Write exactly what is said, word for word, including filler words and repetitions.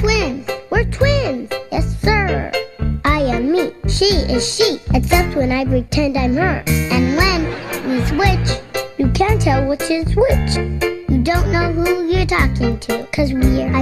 twins. We're twins. Yes, sir. I am me. She is she. Except when I pretend I'm her. And when we switch, you can't tell which is which. You don't know who you're talking to, 'cause we're